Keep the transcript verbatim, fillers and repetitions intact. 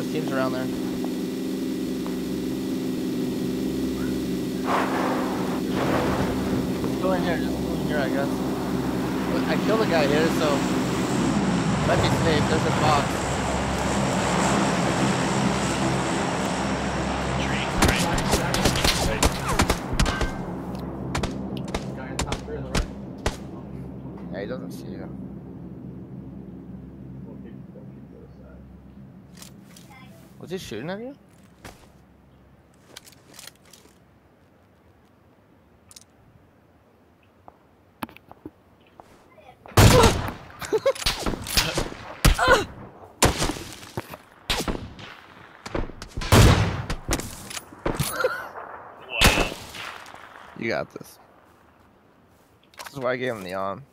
there's teams around there. Just go in here, just go in here, I guess. I killed a guy here, so let me safe. There's a box. Tree, right. Guy in top three on the right. Yeah, he doesn't see you. We'll keep, we'll keep to the side. Was he shooting at you? Wow. You got this. This is why I gave him the arm.